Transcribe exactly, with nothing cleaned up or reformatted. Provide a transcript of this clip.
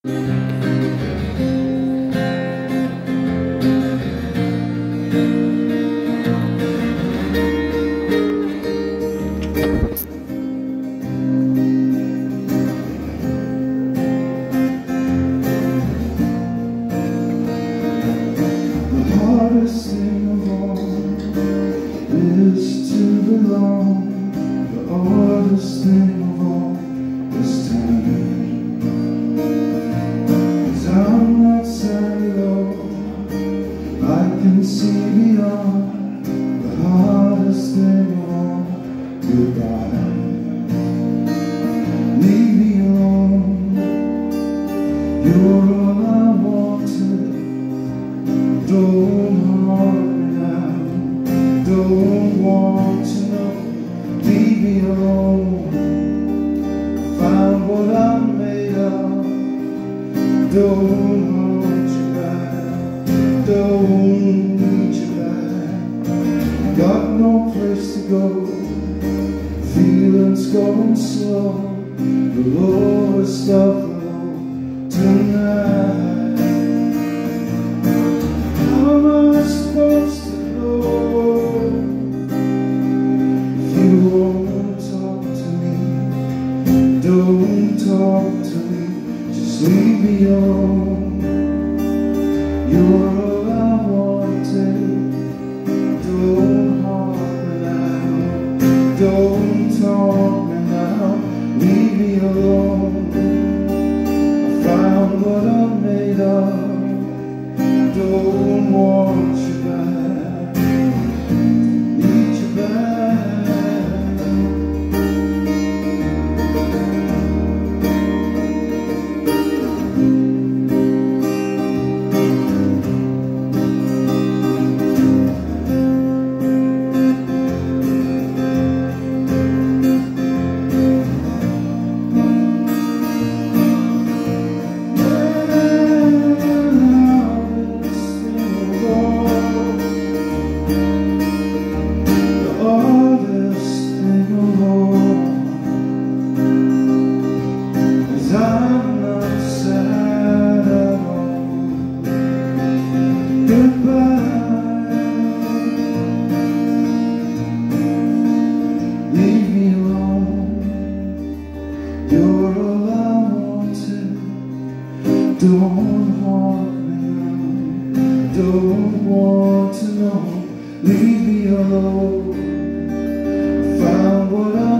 hardest thing of all is to belong. The hardest thing of all is time. 'Cause I'm not sad at all, I can see beyond. The hardest thing of all, goodbye. Leave me alone, you're all I wanted. Don't harm me now, don't want to know. Leave me alone, find what I'm made of. Don't hold you back, don't need you back. Got no place to go, feelings going slow. The lowest of the low tonight. Don't talk to me, just leave me alone. You're all I wanted. Don't harm me now, don't talk me now. Leave me alone, I found what I'm made of. Don't want you back, need you back. You're all I wanted. Don't harm me now, don't want to know. Leave me alone, found what I